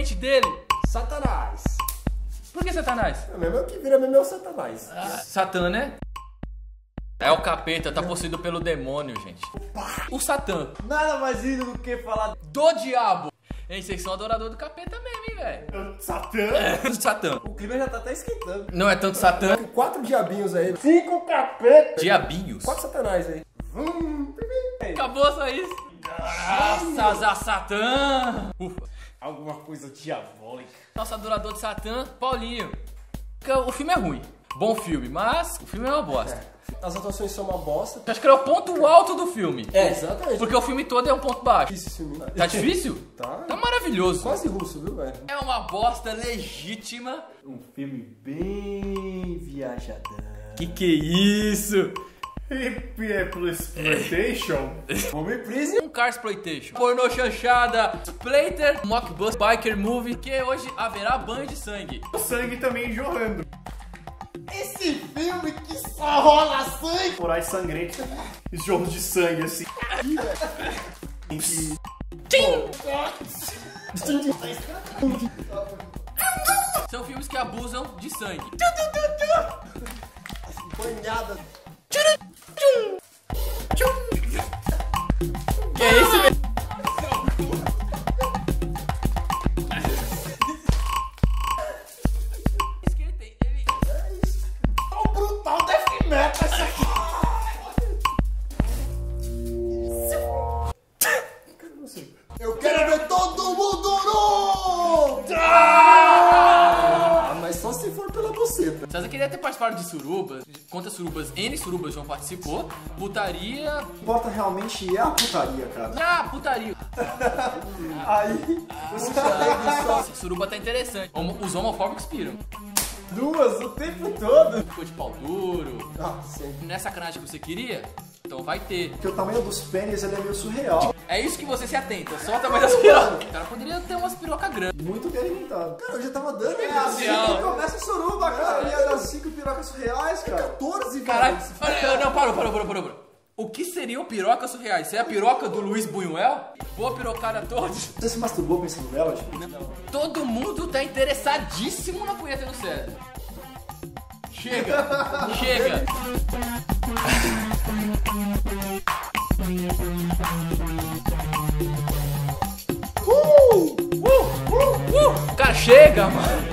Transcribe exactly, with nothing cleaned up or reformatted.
assistente dele? Satanás. Por que Satanás? É mesmo que vira mesmo é o Satanás. Ah, Satã, né? É o capeta, tá possuído pelo demônio, gente. O Satã. Nada mais lindo do que falar Do diabo. Hein, vocês são adorador do capeta mesmo, hein, velho? Satã. É, do Satã. O clima já tá até esquentando. Não é tanto Satã. Quatro diabinhos aí. Cinco capeta. Diabinhos. Quatro Satanás aí. Acabou só isso. Graças a Satã. Ufa. Alguma coisa diabólica. Nosso adorador de Satã, Paulinho. O filme é ruim. Bom filme, mas o filme é uma bosta. As atuações são uma bosta. Acho que é o ponto alto do filme. É, exatamente. Porque o filme todo é um ponto baixo. Difícil esse filme. Tá difícil? Tá. Tá maravilhoso. Quase russo, viu, velho? É uma bosta legítima. Um filme bem viajadão. Que que é isso? E é pro exploitation? Homem Prison. Um car exploitation. Pornô chanchada, splatter, mockbuster, biker movie. Que hoje haverá banho de sangue. O sangue também jorrando. Esse filme que só rola sangue. Corais sangrentos. Jorros de sangue assim. São filmes que abusam de sangue. Banhada. Que é isso, velho? O brutal death metal essa aqui. Eu quero ver todo mundo nu! Ah, mas só se for pela buceta. César queria ter participado de surubas. Quantas surubas? N surubas João participou. Putaria. Importa realmente é a putaria, cara. Ah, putaria. Aí, Nossa, suruba tá interessante. Homo- Os homofóbicos piram. duas o tempo todo. Ficou de pau duro. Ah, sempre. Não é sacanagem que você queria? Então vai ter. Porque o tamanho dos pênis ele é meio surreal. É isso que você se atenta, só o tamanho das pirocas. O cara poderia ter umas pirocas grandes. Muito bem alimentado. Cara, eu já tava dando. É assim Surreal. que começa a suruba, cara. Eu ia dar cinco pirocas surreais, cara. quatorze, Caralho, velho. olha, não, parou, parou, parou, parou, parou. O que seriam pirocas surreais? Isso é a piroca do Luiz Buñuel? Boa pirocada a todos. Você se masturbou pensando nela, tipo? Todo mundo tá interessadíssimo na punheta do César. Chega, chega. Uh, uh, uh, uh. Cara, chega, mano.